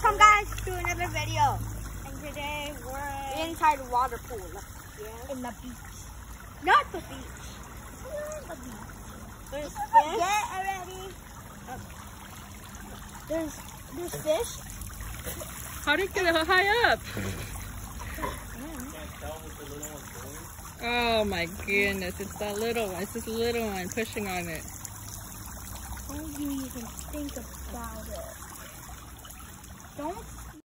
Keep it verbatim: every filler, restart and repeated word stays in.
Welcome guys to another video. And today we're inside the water pool. Yeah. In the beach. Not the beach. The beach. There's fish. Get already. Okay. There's there's fish. How did it get high up? Oh my goodness, it's that little one. It's this little one pushing on it. Don't you even think about it. Don't